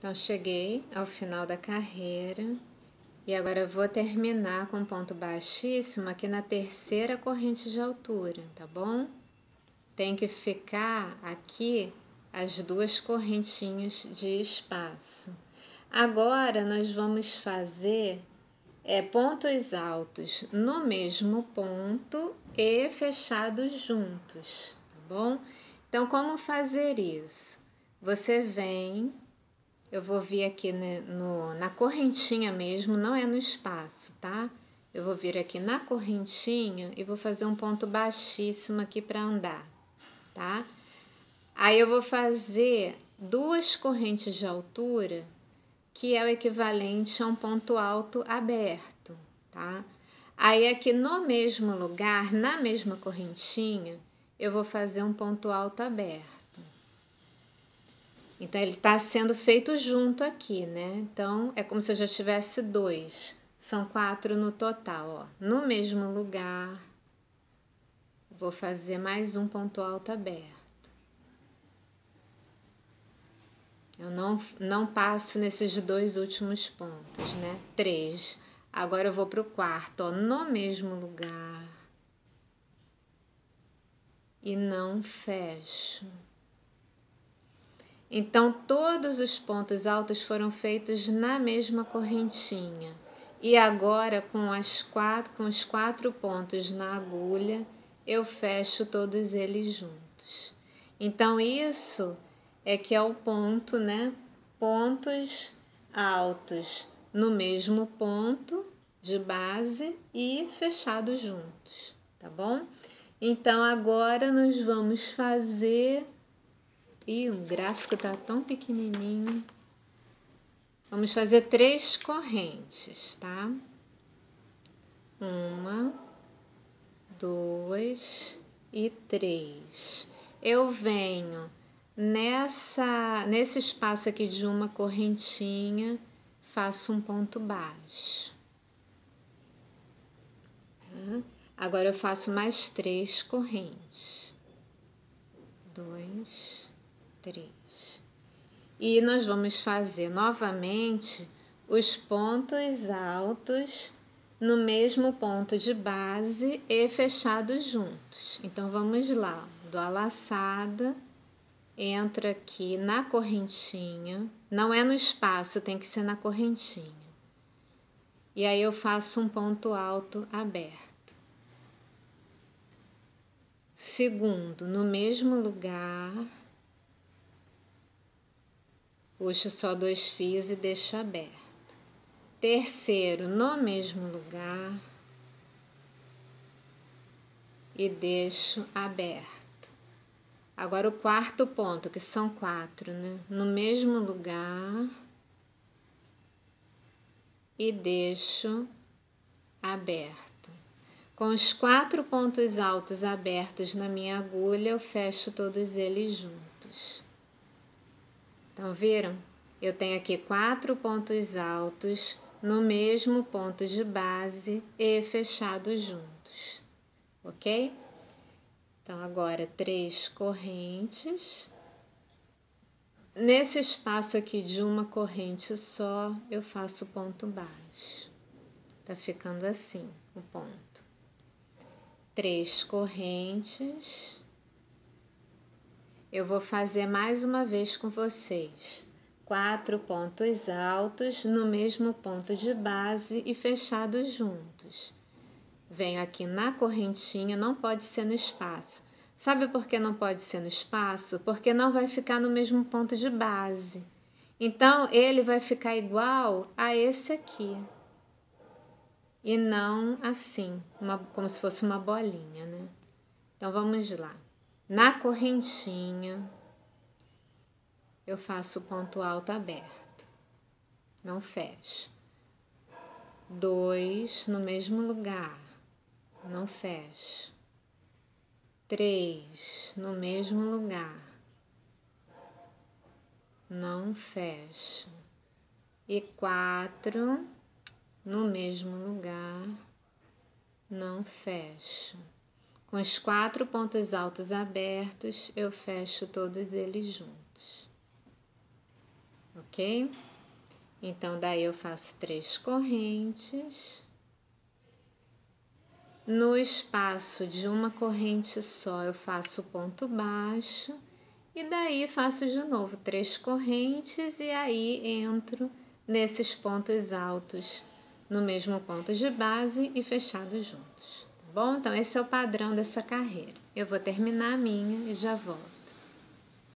Então, cheguei ao final da carreira e agora eu vou terminar com ponto baixíssimo aqui na terceira corrente de altura, tá bom? Tem que ficar aqui as duas correntinhas de espaço. Agora, nós vamos fazer pontos altos no mesmo ponto e fechados juntos, tá bom? Então, como fazer isso? Você vem, eu vou vir aqui na correntinha mesmo, não é no espaço, tá? Eu vou vir aqui na correntinha e vou fazer um ponto baixíssimo aqui para andar, tá? Aí eu vou fazer duas correntes de altura, que é o equivalente a um ponto alto aberto, tá? Aí aqui no mesmo lugar, na mesma correntinha, eu vou fazer um ponto alto aberto. Então, ele está sendo feito junto aqui, né? Então, é como se eu já tivesse dois. São 4 no total, ó. No mesmo lugar, vou fazer mais um ponto alto aberto. Eu não passo nesses dois últimos pontos, né? 3. Agora eu vou para o quarto, ó, no mesmo lugar. E não fecho. Então, todos os pontos altos foram feitos na mesma correntinha. E agora, com os 4 pontos na agulha, eu fecho todos eles juntos. Então, isso é que é o ponto, né? Pontos altos no mesmo ponto de base e fechados juntos, tá bom? Então, agora nós vamos fazer... Ih, o gráfico tá tão pequenininho. Vamos fazer 3 correntes, tá? 1, 2 e 3. Eu venho nesse espaço aqui de uma correntinha, faço um ponto baixo. Tá? Agora eu faço mais 3 correntes. 2, 3. E nós vamos fazer novamente os pontos altos no mesmo ponto de base e fechados juntos. Então, vamos lá. Dou a laçada, entro aqui na correntinha. Não é no espaço, tem que ser na correntinha. E aí, eu faço um ponto alto aberto. Segundo, no mesmo lugar... Puxo só 2 fios e deixo aberto. Terceiro, no mesmo lugar. E deixo aberto. Agora o quarto ponto, que são 4, né? No mesmo lugar. E deixo aberto. Com os 4 pontos altos abertos na minha agulha, eu fecho todos eles juntos. Então, viram? Eu tenho aqui 4 pontos altos no mesmo ponto de base e fechados juntos, ok? Então, agora 3 correntes. Nesse espaço aqui de uma corrente só, eu faço ponto baixo. Tá ficando assim o ponto. 3 correntes. Eu vou fazer mais uma vez com vocês. 4 pontos altos no mesmo ponto de base e fechados juntos. Venho aqui na correntinha, não pode ser no espaço. Sabe por que não pode ser no espaço? Porque não vai ficar no mesmo ponto de base. Então, ele vai ficar igual a esse aqui. E não assim, como se fosse uma bolinha, né? Então, vamos lá. Na correntinha, eu faço ponto alto aberto, não fecho. 2 no mesmo lugar, não fecho. 3 no mesmo lugar, não fecho. E 4 no mesmo lugar, não fecho. Com os 4 pontos altos abertos, eu fecho todos eles juntos. Ok? ok? Então, daí eu faço 3 correntes. No espaço de uma corrente só, eu faço ponto baixo. E daí faço de novo 3 correntes e aí entro nesses pontos altos no mesmo ponto de base e fechados juntos, tá bom? Então, esse é o padrão dessa carreira. Eu vou terminar a minha e já volto.